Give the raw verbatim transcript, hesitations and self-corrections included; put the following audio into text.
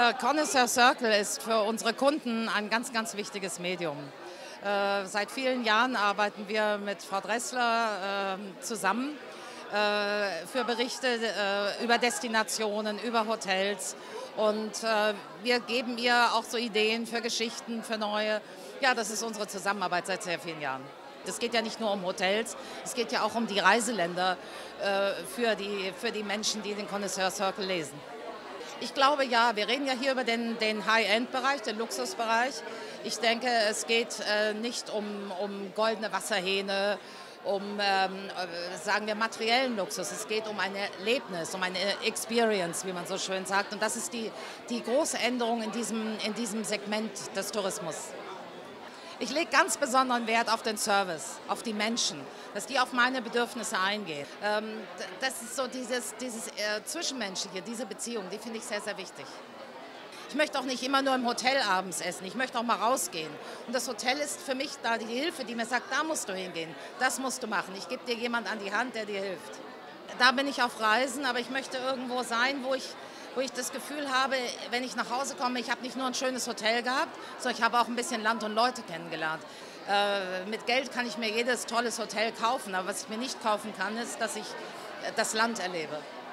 Der Connoisseur Circle ist für unsere Kunden ein ganz, ganz wichtiges Medium. Äh, seit vielen Jahren arbeiten wir mit Frau Dressler äh, zusammen äh, für Berichte äh, über Destinationen, über Hotels. Und äh, wir geben ihr auch so Ideen für Geschichten, für neue. Ja, das ist unsere Zusammenarbeit seit sehr vielen Jahren. Es geht ja nicht nur um Hotels, es geht ja auch um die Reiseländer äh, für, die, für die Menschen, die den Connoisseur Circle lesen. Ich glaube ja, wir reden ja hier über den, den High-End-Bereich, den Luxusbereich. Ich denke, es geht äh, nicht um, um goldene Wasserhähne, um, ähm, sagen wir, materiellen Luxus. Es geht um ein Erlebnis, um eine Experience, wie man so schön sagt. Und das ist die, die große Änderung in diesem, in diesem Segment des Tourismus. Ich lege ganz besonderen Wert auf den Service, auf die Menschen, dass die auf meine Bedürfnisse eingehen. Ähm, das ist so dieses, dieses äh, Zwischenmenschliche, diese Beziehung, die finde ich sehr, sehr wichtig. Ich möchte auch nicht immer nur im Hotel abends essen, ich möchte auch mal rausgehen. Und das Hotel ist für mich da die Hilfe, die mir sagt, da musst du hingehen, das musst du machen. Ich gebe dir jemand an die Hand, der dir hilft. Da bin ich auf Reisen, aber ich möchte irgendwo sein, wo ich wo ich das Gefühl habe, wenn ich nach Hause komme, ich habe nicht nur ein schönes Hotel gehabt, sondern ich habe auch ein bisschen Land und Leute kennengelernt. Äh, mit Geld kann ich mir jedes tolles Hotel kaufen, aber was ich mir nicht kaufen kann, ist, dass ich das Land erlebe.